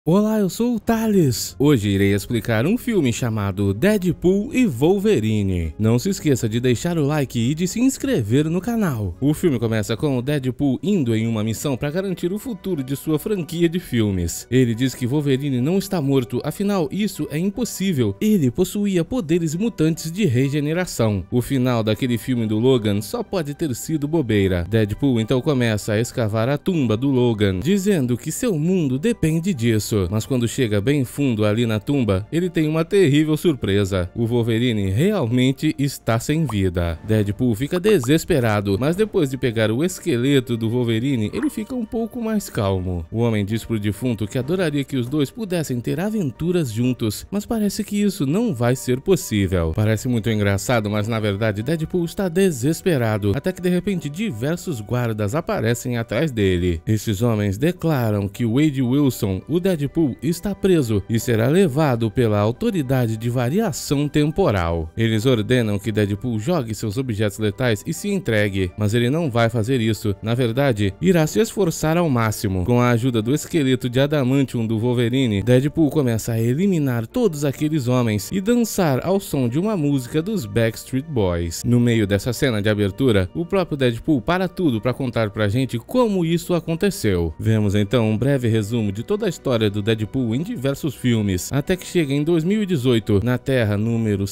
Olá, eu sou o Thales. Hoje irei explicar um filme chamado Deadpool e Wolverine. Não se esqueça de deixar o like e de se inscrever no canal. O filme começa com o Deadpool indo em uma missão para garantir o futuro de sua franquia de filmes. Ele diz que Wolverine não está morto, afinal isso é impossível. Ele possuía poderes mutantes de regeneração. O final daquele filme do Logan só pode ter sido bobeira. Deadpool então começa a escavar a tumba do Logan, dizendo que seu mundo depende disso. Mas quando chega bem fundo ali na tumba, ele tem uma terrível surpresa. O Wolverine realmente está sem vida. Deadpool fica desesperado, mas depois de pegar o esqueleto do Wolverine, ele fica um pouco mais calmo. O homem diz pro defunto que adoraria que os dois pudessem ter aventuras juntos, mas parece que isso não vai ser possível. Parece muito engraçado, mas na verdade Deadpool está desesperado, até que de repente diversos guardas aparecem atrás dele. Esses homens declaram que Wade Wilson, o Deadpool, está preso e será levado pela autoridade de variação temporal. Eles ordenam que Deadpool jogue seus objetos letais e se entregue, mas ele não vai fazer isso. Na verdade, irá se esforçar ao máximo. Com a ajuda do esqueleto de adamantium do Wolverine, Deadpool começa a eliminar todos aqueles homens e dançar ao som de uma música dos Backstreet Boys. No meio dessa cena de abertura, o próprio Deadpool para tudo para contar pra gente como isso aconteceu. Vemos então um breve resumo de toda a história do Deadpool em diversos filmes, até que chega em 2018, na Terra número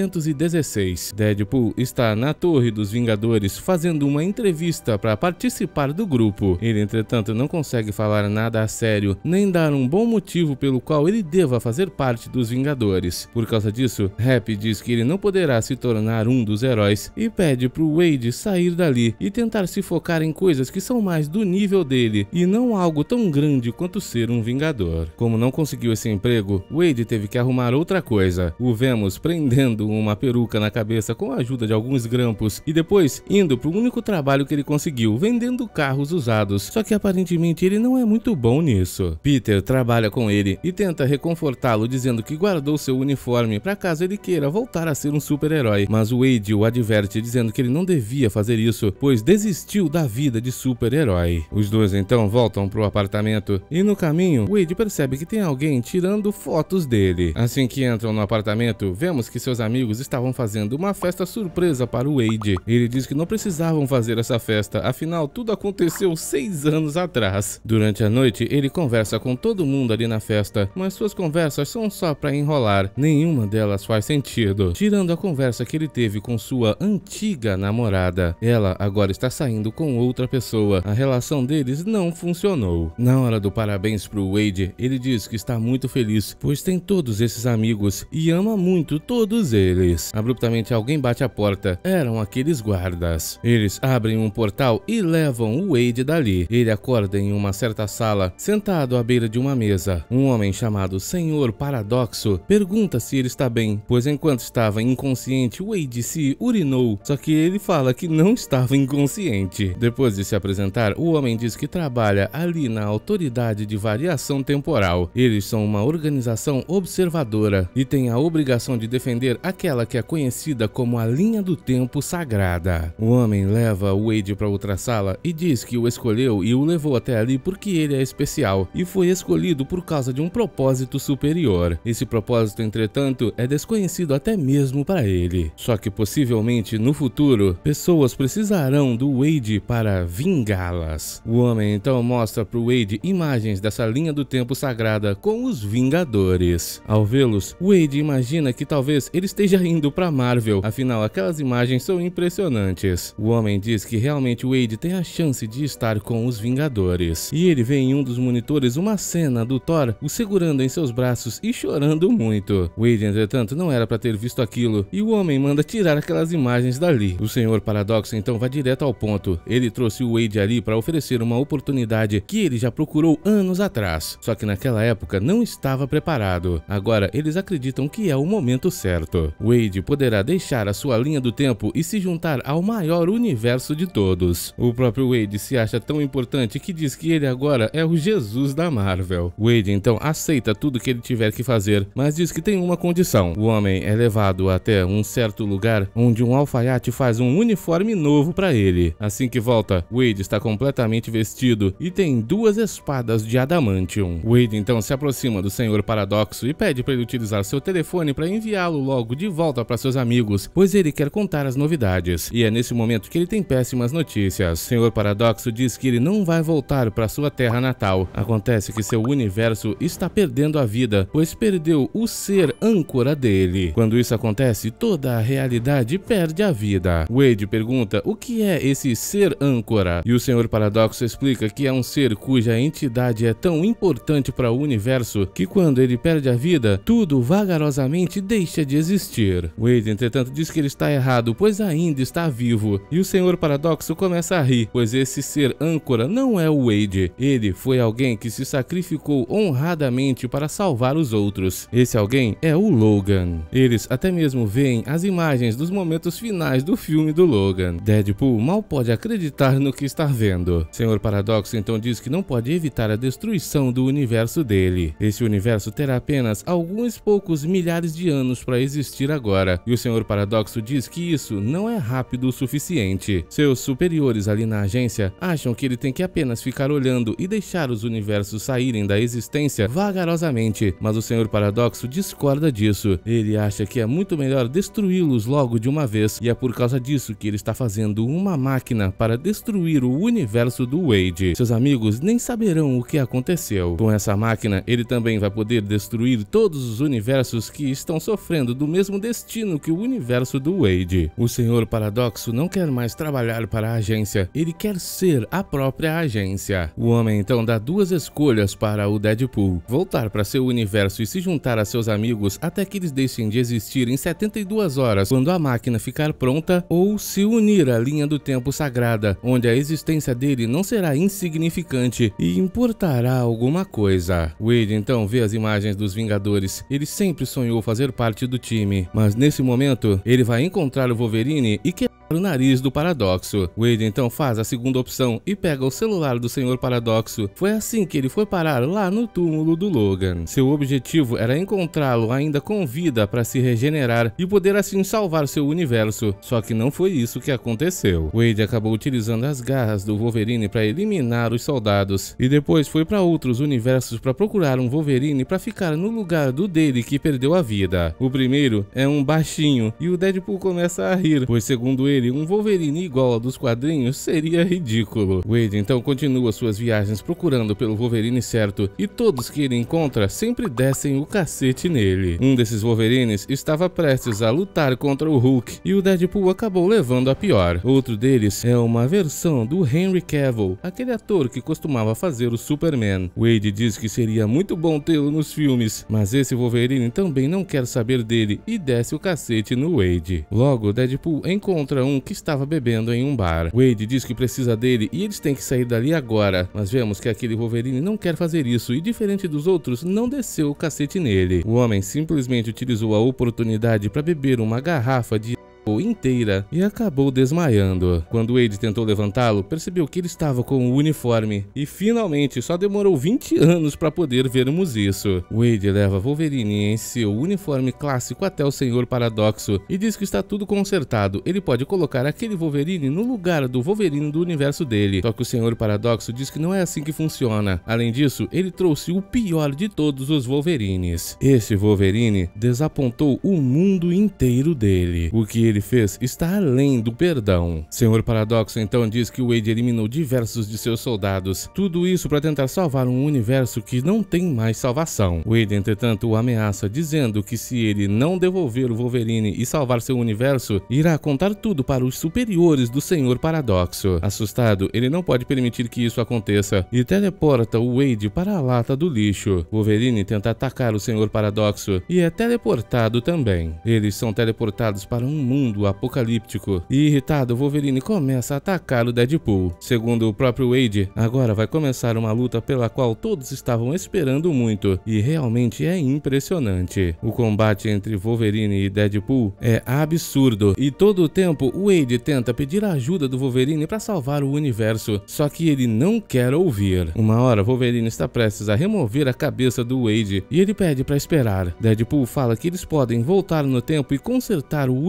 616. Deadpool está na Torre dos Vingadores fazendo uma entrevista para participar do grupo. Ele, entretanto, não consegue falar nada a sério, nem dar um bom motivo pelo qual ele deva fazer parte dos Vingadores. Por causa disso, Happy diz que ele não poderá se tornar um dos heróis e pede pro Wade sair dali e tentar se focar em coisas que são mais do nível dele e não algo tão grande quanto ser um Vingador. Como não conseguiu esse emprego, Wade teve que arrumar outra coisa. O vemos prendendo uma peruca na cabeça com a ajuda de alguns grampos e depois indo para o único trabalho que ele conseguiu, vendendo carros usados. Só que aparentemente ele não é muito bom nisso. Peter trabalha com ele e tenta reconfortá-lo dizendo que guardou seu uniforme para caso ele queira voltar a ser um super-herói, mas o Wade o adverte dizendo que ele não devia fazer isso, pois desistiu da vida de super-herói. Os dois então voltam pro apartamento e no caminho Wade percebe que tem alguém tirando fotos dele. Assim que entram no apartamento, vemos que seus amigos estavam fazendo uma festa surpresa para o Wade. Ele diz que não precisavam fazer essa festa, afinal tudo aconteceu 6 anos atrás. Durante a noite, ele conversa com todo mundo ali na festa, mas suas conversas são só para enrolar. Nenhuma delas faz sentido, tirando a conversa que ele teve com sua antiga namorada. Ela agora está saindo com outra pessoa. A relação deles não funcionou. Na hora do parabéns pro Wade, ele diz que está muito feliz, pois tem todos esses amigos e ama muito todos eles. Abruptamente alguém bate a porta. Eram aqueles guardas. Eles abrem um portal e levam o Wade dali. Ele acorda em uma certa sala, sentado à beira de uma mesa. Um homem chamado Senhor Paradoxo pergunta se ele está bem, pois enquanto estava inconsciente, Wade se urinou, só que ele fala que não estava inconsciente. Depois de se apresentar, o homem diz que trabalha ali na autoridade de variação temporal. Eles são uma organização observadora e têm a obrigação de defender aquela que é conhecida como a linha do tempo sagrada. O homem leva o Wade para outra sala e diz que o escolheu e o levou até ali porque ele é especial e foi escolhido por causa de um propósito superior. Esse propósito, entretanto, é desconhecido até mesmo para ele. Só que possivelmente no futuro, pessoas precisarão do Wade para vingá-las. O homem então mostra para o Wade imagens dessa linha do tempo sagrada com os Vingadores. Ao vê-los, Wade imagina que talvez ele esteja indo para Marvel, afinal aquelas imagens são impressionantes. O homem diz que realmente Wade tem a chance de estar com os Vingadores. E ele vê em um dos monitores uma cena do Thor o segurando em seus braços e chorando muito. Wade, entretanto, não era para ter visto aquilo e o homem manda tirar aquelas imagens dali. O Senhor Paradoxo então vai direto ao ponto. Ele trouxe o Wade ali para oferecer uma oportunidade que ele já procurou anos atrás, só que naquela época não estava preparado. Agora eles acreditam que é o momento certo. Wade poderá deixar a sua linha do tempo e se juntar ao maior universo de todos. O próprio Wade se acha tão importante que diz que ele agora é o Jesus da Marvel. Wade então aceita tudo que ele tiver que fazer, mas diz que tem uma condição. O homem é levado até um certo lugar onde um alfaiate faz um uniforme novo para ele. Assim que volta, Wade está completamente vestido e tem 2 espadas de adamantium. Wade então se aproxima do Senhor Paradoxo e pede para ele utilizar seu telefone para enviá-lo logo de volta para seus amigos, pois ele quer contar as novidades. E é nesse momento que ele tem péssimas notícias. O Senhor Paradoxo diz que ele não vai voltar para sua terra natal. Acontece que seu universo está perdendo a vida, pois perdeu o ser âncora dele. Quando isso acontece, toda a realidade perde a vida. Wade pergunta o que é esse ser âncora, e o Senhor Paradoxo explica que é um ser cuja entidade é tão importante para o universo que quando ele perde a vida, tudo vagarosamente deixa de existir. Wade, entretanto, diz que ele está errado, pois ainda está vivo, e o Senhor Paradoxo começa a rir, pois esse ser âncora não é o Wade. Ele foi alguém que se sacrificou honradamente para salvar os outros. Esse alguém é o Logan. Eles até mesmo veem as imagens dos momentos finais do filme do Logan. Deadpool mal pode acreditar no que está vendo. Senhor Paradoxo então diz que não pode evitar a destruição do universo dele. Esse universo terá apenas alguns poucos milhares de anos para existir agora, e o Senhor Paradoxo diz que isso não é rápido o suficiente. Seus superiores ali na agência acham que ele tem que apenas ficar olhando e deixar os universos saírem da existência vagarosamente, mas o Senhor Paradoxo discorda disso. Ele acha que é muito melhor destruí-los logo de uma vez, e é por causa disso que ele está fazendo uma máquina para destruir o universo do Wade. Seus amigos nem saberão o que aconteceu. Com essa máquina, ele também vai poder destruir todos os universos que estão sofrendo do mesmo destino que o universo do Wade. O Senhor Paradoxo não quer mais trabalhar para a agência, ele quer ser a própria agência. O homem então dá duas escolhas para o Deadpool: voltar para seu universo e se juntar a seus amigos até que eles deixem de existir em 72 horas quando a máquina ficar pronta, ou se unir à linha do tempo sagrada, onde a existência dele não será insignificante e importará alguma coisa. Wade então vê as imagens dos Vingadores. Ele sempre sonhou fazer parte do time, mas nesse momento ele vai encontrar o Wolverine e quebrar o nariz do Paradoxo. Wade então faz a segunda opção e pega o celular do Senhor Paradoxo. Foi assim que ele foi parar lá no túmulo do Logan. Seu objetivo era encontrá-lo ainda com vida para se regenerar e poder assim salvar seu universo, só que não foi isso que aconteceu. Wade acabou utilizando as garras do Wolverine para eliminar os soldados, e depois foi para outros universos para procurar um Wolverine para ficar no lugar do dele que perdeu a vida. O primeiro é um baixinho, e o Deadpool começa a rir, pois segundo ele, um Wolverine igual ao dos quadrinhos seria ridículo. Wade então continua suas viagens procurando pelo Wolverine certo, e todos que ele encontra sempre descem o cacete nele. Um desses Wolverines estava prestes a lutar contra o Hulk, e o Deadpool acabou levando a pior. Outro deles é uma versão do Henry Cavill, aquele ator que costumava fazer o Superman. Wade diz que seria muito bom tê-lo nos filmes, mas esse Wolverine também não quer saber dele e desce o cacete no Wade. Logo, Deadpool encontra um que estava bebendo em um bar. Wade diz que precisa dele e eles têm que sair dali agora, mas vemos que aquele Wolverine não quer fazer isso e, diferente dos outros, não desceu o cacete nele. O homem simplesmente utilizou a oportunidade para beber uma garrafa de inteira e acabou desmaiando. Quando Wade tentou levantá-lo, percebeu que ele estava com o uniforme, e finalmente só demorou 20 anos para poder vermos isso. Wade leva Wolverine em seu uniforme clássico até o Senhor Paradoxo e diz que está tudo consertado. Ele pode colocar aquele Wolverine no lugar do Wolverine do universo dele. Só que o Senhor Paradoxo diz que não é assim que funciona. Além disso, ele trouxe o pior de todos os Wolverines. Esse Wolverine desapontou o mundo inteiro dele. O que ele fez está além do perdão. Senhor Paradoxo então diz que Wade eliminou diversos de seus soldados, tudo isso para tentar salvar um universo que não tem mais salvação. Wade, entretanto, o ameaça, dizendo que se ele não devolver o Wolverine e salvar seu universo, irá contar tudo para os superiores do Senhor Paradoxo. Assustado, ele não pode permitir que isso aconteça e teleporta o Wade para a lata do lixo. Wolverine tenta atacar o Senhor Paradoxo e é teleportado também. Eles são teleportados para um mundo apocalíptico, e irritado, Wolverine começa a atacar o Deadpool. Segundo o próprio Wade, agora vai começar uma luta pela qual todos estavam esperando muito, e realmente é impressionante. O combate entre Wolverine e Deadpool é absurdo, e todo o tempo o Wade tenta pedir a ajuda do Wolverine para salvar o universo, só que ele não quer ouvir. Uma hora, Wolverine está prestes a remover a cabeça do Wade, e ele pede para esperar. Deadpool fala que eles podem voltar no tempo e consertar o universo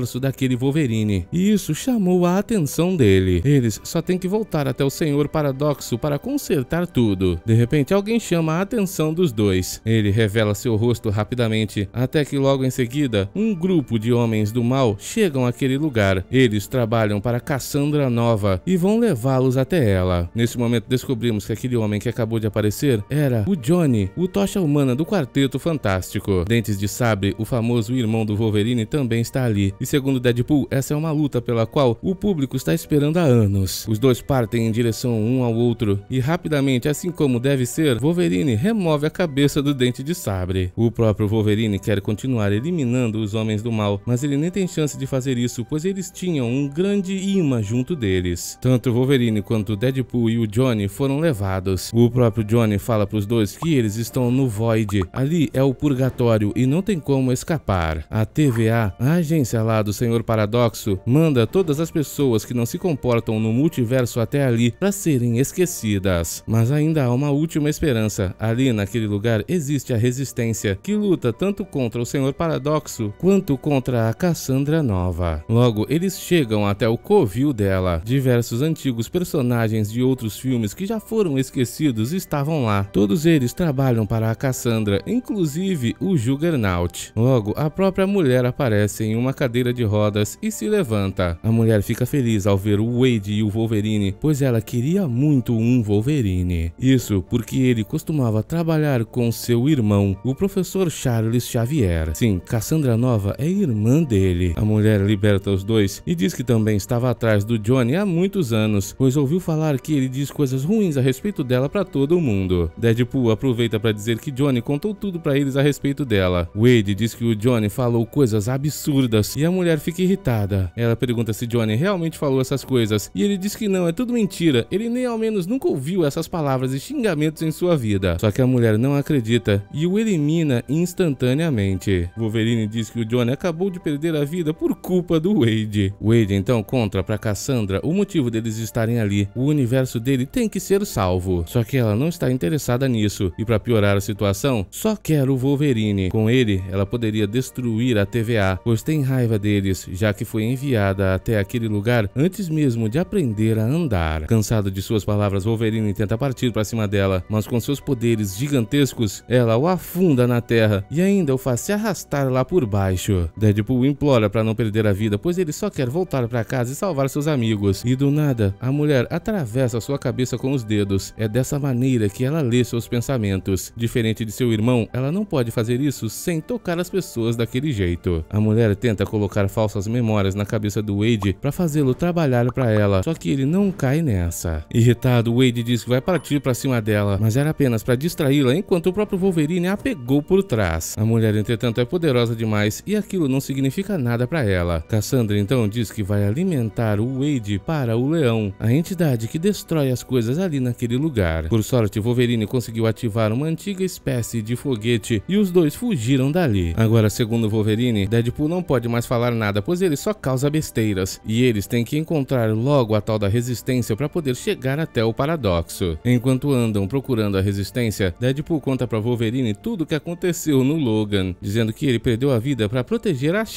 universo daquele Wolverine, e isso chamou a atenção dele. Eles só têm que voltar até o Senhor Paradoxo para consertar tudo. De repente, alguém chama a atenção dos dois. Ele revela seu rosto rapidamente, até que logo em seguida, um grupo de homens do mal chegam àquele lugar. Eles trabalham para Cassandra Nova e vão levá-los até ela. Nesse momento, descobrimos que aquele homem que acabou de aparecer era o Johnny, o Tocha Humana do Quarteto Fantástico. Dentes de Sabre, o famoso irmão do Wolverine, também está ali. E segundo Deadpool, essa é uma luta pela qual o público está esperando há anos. Os dois partem em direção um ao outro e rapidamente, assim como deve ser, Wolverine remove a cabeça do Dente de Sabre. O próprio Wolverine quer continuar eliminando os homens do mal, mas ele nem tem chance de fazer isso, pois eles tinham um grande imã junto deles. Tanto o Wolverine quanto o Deadpool e o Johnny foram levados. O próprio Johnny fala para os dois que eles estão no Void. Ali é o purgatório e não tem como escapar. A TVA, a agência lá do Senhor Paradoxo, manda todas as pessoas que não se comportam no multiverso até ali para serem esquecidas. Mas ainda há uma última esperança. Ali naquele lugar existe a Resistência, que luta tanto contra o Senhor Paradoxo quanto contra a Cassandra Nova. Logo, eles chegam até o covil dela. Diversos antigos personagens de outros filmes que já foram esquecidos estavam lá. Todos eles trabalham para a Cassandra, inclusive o Juggernaut. Logo, a própria mulher aparece em uma cadeira de rodas e se levanta. A mulher fica feliz ao ver o Wade e o Wolverine, pois ela queria muito um Wolverine. Isso porque ele costumava trabalhar com seu irmão, o professor Charles Xavier. Sim, Cassandra Nova é irmã dele. A mulher liberta os dois e diz que também estava atrás do Johnny há muitos anos, pois ouviu falar que ele diz coisas ruins a respeito dela para todo mundo. Deadpool aproveita para dizer que Johnny contou tudo para eles a respeito dela. Wade diz que o Johnny falou coisas absurdas e a mulher fica irritada. Ela pergunta se Johnny realmente falou essas coisas e ele diz que não, é tudo mentira. Ele nem ao menos nunca ouviu essas palavras e xingamentos em sua vida. Só que a mulher não acredita e o elimina instantaneamente. Wolverine diz que o Johnny acabou de perder a vida por culpa do Wade. Wade então conta para Cassandra o motivo deles estarem ali. O universo dele tem que ser salvo. Só que ela não está interessada nisso e para piorar a situação, só quer o Wolverine. Com ele, ela poderia destruir a TVA, pois tem raiva deles, já que foi enviada até aquele lugar antes mesmo de aprender a andar. Cansado de suas palavras, Wolverine tenta partir para cima dela, mas com seus poderes gigantescos, ela o afunda na terra e ainda o faz se arrastar lá por baixo. Deadpool implora para não perder a vida, pois ele só quer voltar para casa e salvar seus amigos. E do nada, a mulher atravessa sua cabeça com os dedos. É dessa maneira que ela lê seus pensamentos. Diferente de seu irmão, ela não pode fazer isso sem tocar as pessoas daquele jeito. A mulher tenta colocar falsas memórias na cabeça do Wade para fazê-lo trabalhar para ela, só que ele não cai nessa. Irritado, Wade diz que vai partir para cima dela, mas era apenas para distraí-la enquanto o próprio Wolverine a pegou por trás. A mulher, entretanto, é poderosa demais e aquilo não significa nada para ela. Cassandra então diz que vai alimentar o Wade para o Leão, a entidade que destrói as coisas ali naquele lugar. Por sorte, Wolverine conseguiu ativar uma antiga espécie de foguete e os dois fugiram dali. Agora, segundo Wolverine, Deadpool não pode mais falar nada, pois ele só causa besteiras, e eles têm que encontrar logo a tal da Resistência para poder chegar até o Paradoxo. Enquanto andam procurando a Resistência, Deadpool conta para Wolverine tudo o que aconteceu no Logan, dizendo que ele perdeu a vida para proteger a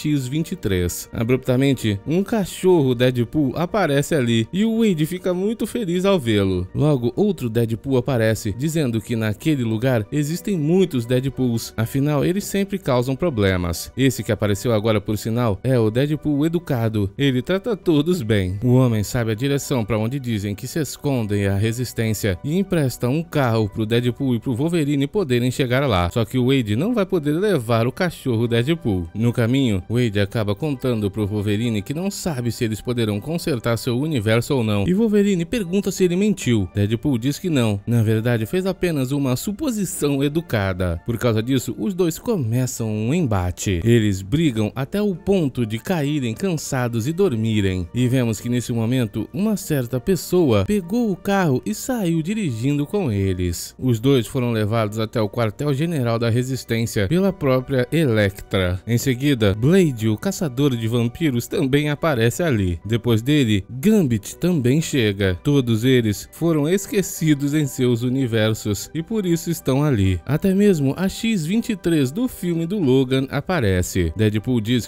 X-23. Abruptamente, um cachorro Deadpool aparece ali, e o Wade fica muito feliz ao vê-lo. Logo, outro Deadpool aparece, dizendo que naquele lugar existem muitos Deadpools, afinal eles sempre causam problemas. Esse que apareceu agora, por sinal, é o Deadpool educado. Ele trata todos bem. O homem sabe a direção para onde dizem que se escondem a Resistência e empresta um carro pro Deadpool e pro Wolverine poderem chegar lá. Só que o Wade não vai poder levar o cachorro Deadpool. No caminho, Wade acaba contando pro Wolverine que não sabe se eles poderão consertar seu universo ou não. E Wolverine pergunta se ele mentiu. Deadpool diz que não. Na verdade, fez apenas uma suposição educada. Por causa disso, os dois começam um embate. Eles brigam até o ponto de caírem cansados e dormirem. E vemos que nesse momento, uma certa pessoa pegou o carro e saiu dirigindo com eles. Os dois foram levados até o quartel-general da Resistência pela própria Elektra. Em seguida, Blade, o caçador de vampiros, também aparece ali. Depois dele, Gambit também chega. Todos eles foram esquecidos em seus universos e por isso estão ali. Até mesmo a X-23 do filme do Logan aparece. Deadpool diz que todos juntos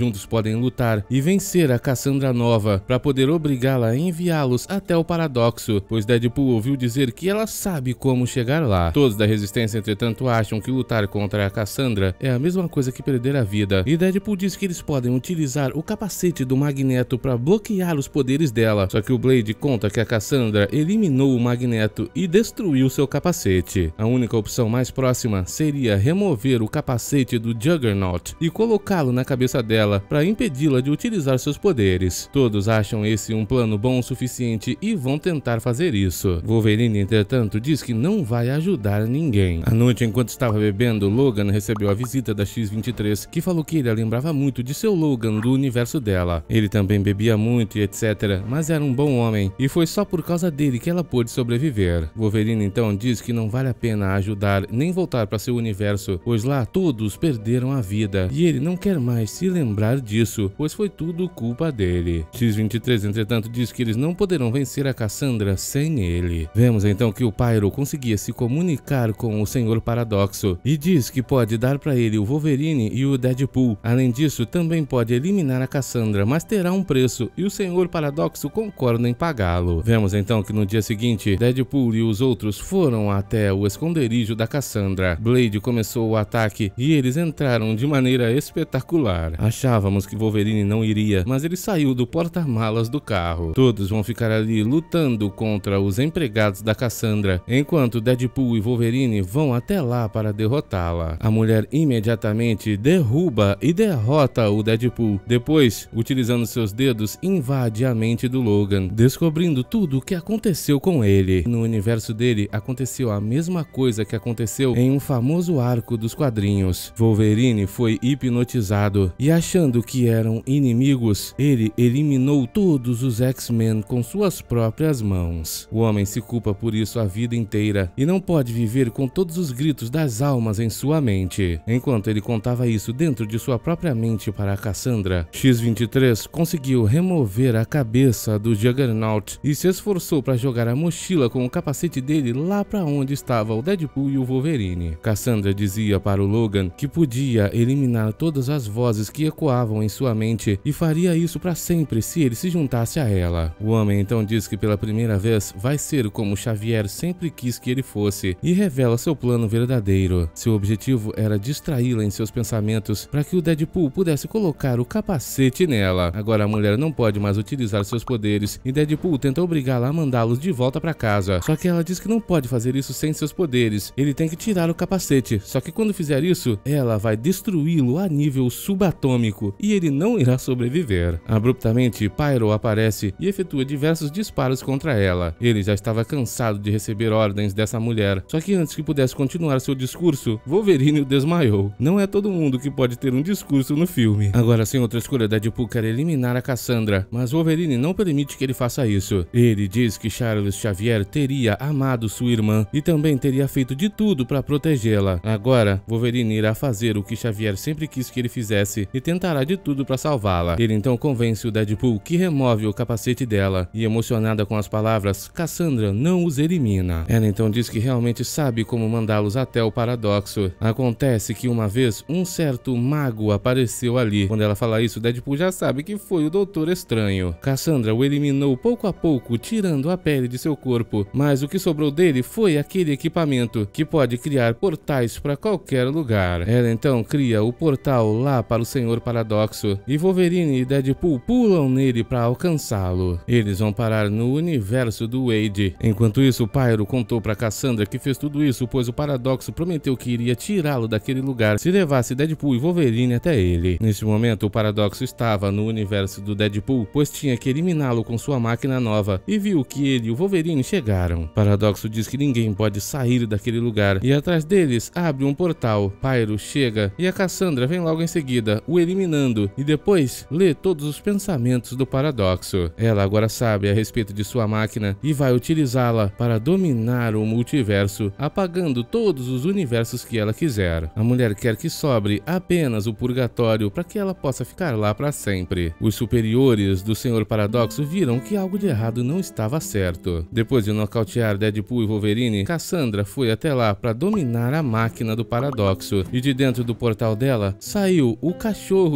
juntos podem lutar e vencer a Cassandra nova para poder obrigá-la a enviá-los até o Paradoxo, pois Deadpool ouviu dizer que ela sabe como chegar lá. Todos da Resistência, entretanto, acham que lutar contra a Cassandra é a mesma coisa que perder a vida, e Deadpool diz que eles podem utilizar o capacete do Magneto para bloquear os poderes dela, só que o Blade conta que a Cassandra eliminou o Magneto e destruiu seu capacete. A única opção mais próxima seria remover o capacete do Juggernaut e colocá-lo na cabeça dela para impedi-la de utilizar seus poderes. Todos acham esse um plano bom o suficiente e vão tentar fazer isso. Wolverine, entretanto, diz que não vai ajudar ninguém. À noite, enquanto estava bebendo, Logan recebeu a visita da X-23, que falou que ele a lembrava muito de seu Logan do universo dela. Ele também bebia muito e etc, mas era um bom homem, e foi só por causa dele que ela pôde sobreviver. Wolverine então diz que não vale a pena ajudar nem voltar para seu universo, pois lá todos perderam a vida, e ele não quer mais se lembrar disso, pois foi tudo culpa dele. X-23, entretanto, diz que eles não poderão vencer a Cassandra sem ele. Vemos então que o Pyro conseguia se comunicar com o Senhor Paradoxo, e diz que pode dar para ele o Wolverine e o Deadpool. Além disso, também pode eliminar a Cassandra, mas terá um preço, e o Senhor Paradoxo concorda em pagá-lo. Vemos então que no dia seguinte, Deadpool e os outros foram até o esconderijo da Cassandra. Blade começou o ataque e eles entraram de maneira espetacular. Achávamos que Wolverine não iria, mas ele saiu do porta-malas do carro. Todos vão ficar ali lutando contra os empregados da Cassandra, enquanto Deadpool e Wolverine vão até lá para derrotá-la. A mulher imediatamente derruba e derrota o Deadpool. Depois, utilizando seus dedos, invade a mente do Logan, descobrindo tudo o que aconteceu com ele. No universo dele, aconteceu a mesma coisa que aconteceu em um famoso arco dos quadrinhos. Wolverine foi hipnotizado e, achando que eram inimigos, ele eliminou todos os X-Men com suas próprias mãos. O homem se culpa por isso a vida inteira e não pode viver com todos os gritos das almas em sua mente. Enquanto ele contava isso dentro de sua própria mente para a Cassandra, X-23 conseguiu remover a cabeça do Juggernaut e se esforçou para jogar a mochila com o capacete dele lá para onde estava o Deadpool e o Wolverine. Cassandra dizia para o Logan que podia eliminar todas as vozes que ecoavam em sua mente e faria isso para sempre se ele se juntasse a ela. O homem então diz que pela primeira vez vai ser como Xavier sempre quis que ele fosse e revela seu plano verdadeiro. Seu objetivo era distraí-la em seus pensamentos para que o Deadpool pudesse colocar o capacete nela. Agora a mulher não pode mais utilizar seus poderes e Deadpool tenta obrigá-la a mandá-los de volta para casa. Só que ela diz que não pode fazer isso sem seus poderes. Ele tem que tirar o capacete. Só que quando fizer isso, ela vai destruí-lo a nível subatômico e ele não irá sobreviver. Abruptamente, Pyro aparece e efetua diversos disparos contra ela. Ele já estava cansado de receber ordens dessa mulher. Só que antes que pudesse continuar seu discurso, Wolverine o desmaiou. Não é todo mundo que pode ter um discurso no filme. Agora, sem outra escolha, Deadpool quer eliminar a Cassandra, mas Wolverine não permite que ele faça isso. Ele diz que Charles Xavier teria amado sua irmã e também teria feito de tudo para protegê-la. Agora, Wolverine irá fazer o que Xavier sempre quis que ele fizesse e tentará de tudo para salvá-la. Ele então convence o Deadpool que remove o capacete dela e, emocionada com as palavras, Cassandra não os elimina. Ela então diz que realmente sabe como mandá-los até o Paradoxo. Acontece que uma vez um certo mago apareceu ali. Quando ela fala isso, Deadpool já sabe que foi o Doutor Estranho. Cassandra o eliminou pouco a pouco, tirando a pele de seu corpo, mas o que sobrou dele foi aquele equipamento que pode criar portais para qualquer lugar. Ela então cria o portal lá para o Senhor Paradoxo e Wolverine e Deadpool pulam nele para alcançá-lo. Eles vão parar no universo do Wade. Enquanto isso, o Pyro contou para Cassandra que fez tudo isso pois o Paradoxo prometeu que iria tirá-lo daquele lugar se levasse Deadpool e Wolverine até ele. Nesse momento, o Paradoxo estava no universo do Deadpool, pois tinha que eliminá-lo com sua máquina nova, e viu que ele e o Wolverine chegaram. O Paradoxo diz que ninguém pode sair daquele lugar, e atrás deles abre um portal. Pyro chega, e a Cassandra vem logo em seguida, o eliminando, e depois lê todos os pensamentos do Paradoxo. Ela agora sabe a respeito de sua máquina, e vai utilizá-la para dominar o multiverso, apagando todos os universos que ela quiser. A mulher quer que sobre apenas o purgatório para que ela possa ficar lá para sempre. Os superiores do Senhor Paradoxo viram que algo de errado não estava certo. Depois de nocautear Deadpool e Wolverine, Cassandra foi até lá para dominar a máquina do Paradoxo, e de dentro do portal dela saiu o cachorro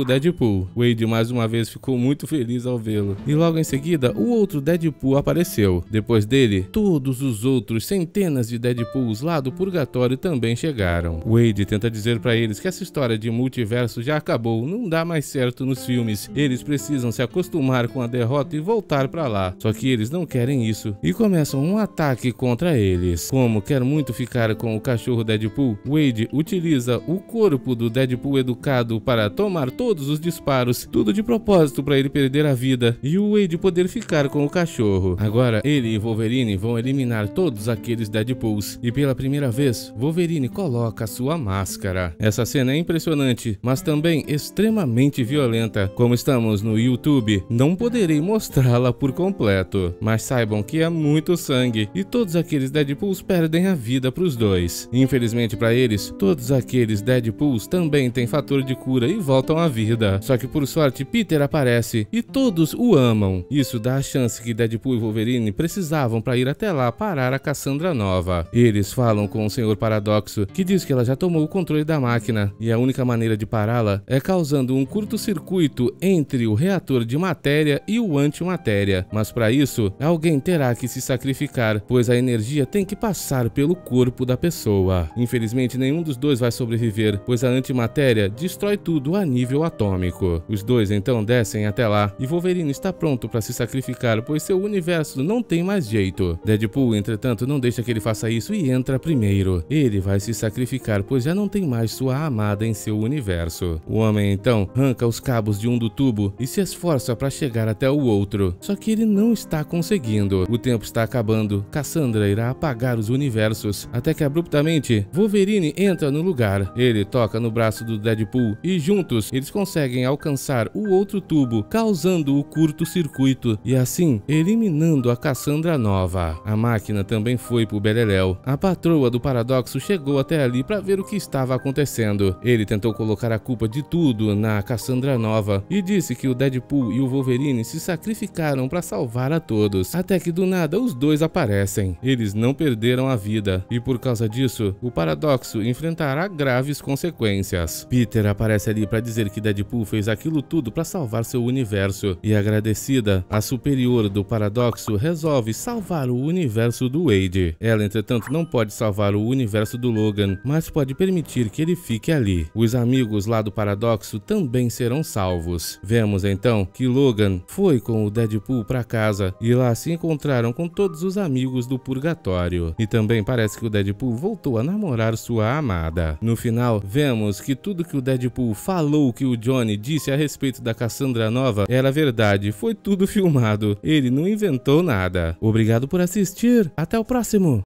cachorro Deadpool. Wade mais uma vez ficou muito feliz ao vê-lo. E logo em seguida, o outro Deadpool apareceu. Depois dele, todos os outros centenas de Deadpools lá do purgatório também chegaram. Wade tenta dizer pra eles que essa história de multiverso já acabou, não dá mais certo nos filmes. Eles precisam se acostumar com a derrota e voltar pra lá. Só que eles não querem isso e começam um ataque contra eles. Como quer muito ficar com o cachorro Deadpool, Wade utiliza o corpo do Deadpool educado para tomar todos os disparos, tudo de propósito para ele perder a vida e o Wade poder ficar com o cachorro. Agora ele e Wolverine vão eliminar todos aqueles Deadpools e pela primeira vez Wolverine coloca sua máscara. Essa cena é impressionante, mas também extremamente violenta. Como estamos no YouTube, não poderei mostrá-la por completo, mas saibam que é muito sangue e todos aqueles Deadpools perdem a vida para os dois. Infelizmente para eles, todos aqueles Deadpools também têm fator de cura e voltam à vida. Só que por sorte Peter aparece e todos o amam. Isso dá a chance que Deadpool e Wolverine precisavam para ir até lá parar a Cassandra Nova. Eles falam com o Senhor Paradoxo, que diz que ela já tomou o controle da máquina e a única maneira de pará-la é causando um curto-circuito entre o reator de matéria e o antimatéria. Mas para isso, alguém terá que se sacrificar, pois a energia tem que passar pelo corpo da pessoa. Infelizmente, nenhum dos dois vai sobreviver, pois a antimatéria destrói tudo a nível atômico. Os dois então descem até lá e Wolverine está pronto para se sacrificar, pois seu universo não tem mais jeito. Deadpool, entretanto, não deixa que ele faça isso e entra primeiro. Ele vai se sacrificar, pois já não tem mais sua amada em seu universo. O homem então arranca os cabos de um do tubo e se esforça para chegar até o outro. Só que ele não está conseguindo. O tempo está acabando. Cassandra irá apagar os universos, até que abruptamente Wolverine entra no lugar. Ele toca no braço do Deadpool e juntos eles conseguem alcançar o outro tubo, causando o curto-circuito e assim eliminando a Cassandra Nova. A máquina também foi pro beleléu. A patroa do Paradoxo chegou até ali para ver o que estava acontecendo. Ele tentou colocar a culpa de tudo na Cassandra Nova e disse que o Deadpool e o Wolverine se sacrificaram para salvar a todos, até que do nada os dois aparecem. Eles não perderam a vida e por causa disso, o Paradoxo enfrentará graves consequências. Peter aparece ali para dizer que Deadpool fez aquilo tudo para salvar seu universo e agradecida, a superior do Paradoxo resolve salvar o universo do Wade. Ela, entretanto, não pode salvar o universo do Logan, mas pode permitir que ele fique ali. Os amigos lá do Paradoxo também serão salvos. Vemos então que Logan foi com o Deadpool para casa e lá se encontraram com todos os amigos do purgatório. E também parece que o Deadpool voltou a namorar sua amada. No final, vemos que tudo que o Deadpool falou que o Johnny disse a respeito da Cassandra Nova era verdade, foi tudo filmado. Ele não inventou nada. Obrigado por assistir, até o próximo!